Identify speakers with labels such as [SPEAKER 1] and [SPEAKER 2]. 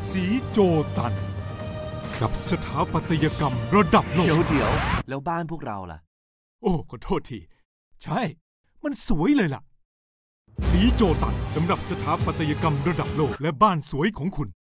[SPEAKER 1] สีโจตันกับสถาปัตยกรรมระดับโลก
[SPEAKER 2] เดี๋ยวแล้วบ้านพวกเราล่ะ
[SPEAKER 1] โอ้ขอโทษทีใช่มันสวยเลยล่ะสีโจตันสำหรับสถาปัตยกรรมระดับโลกและบ้านสวยของคุณ